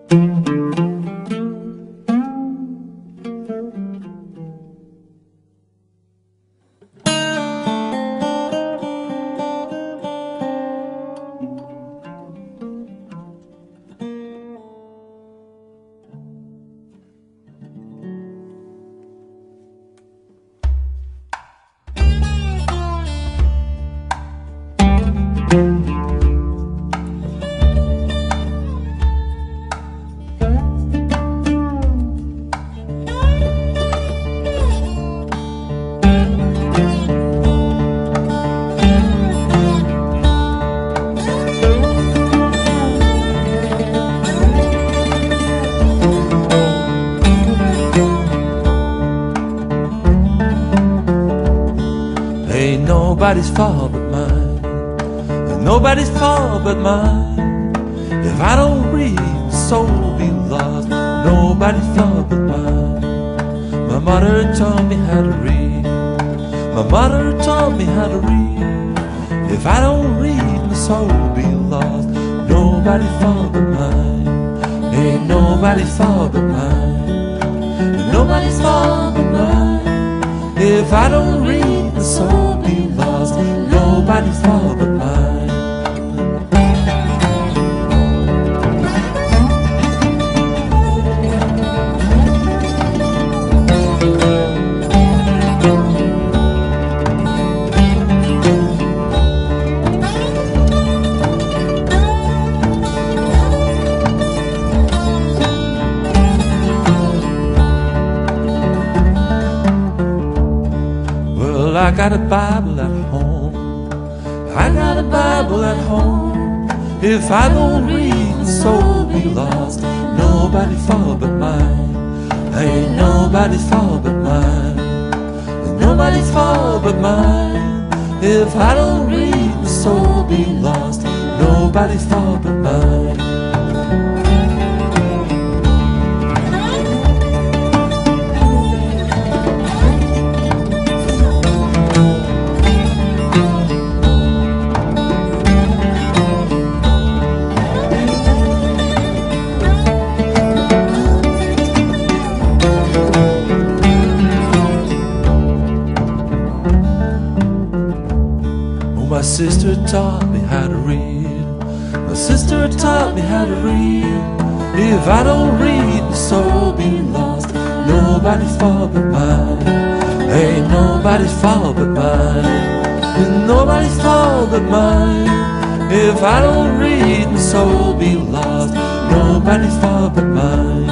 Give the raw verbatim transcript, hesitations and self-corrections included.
Ain't nobody's fault but mine, and nobody's fault but mine. If I don't read, my soul will be lost. Nobody's fault but mine. My mother taught me how to read. My mother taught me how to read. If I don't read, my soul will be lost. Nobody's fault but mine. Ain't nobody's fault but mine. And nobody's fault but mine. If I don't read, my soul will be lost. Nobody's fault but mine. Well, I got a Bible at home. I got a Bible at home. If I don't read, my soul will be lost. Nobody's fault but mine. Ain't nobody's fault but mine. Ain't nobody's fault but mine. If I don't read, my soul will be lost. Nobody's fault but mine. My sister taught me how to read. My sister taught me how to read. If I don't read, my soul will be lost. Nobody's fault but mine. Ain't nobody's fault but mine. Ain't nobody's fault but mine. If I don't read, my soul will be lost. Nobody's fault but mine.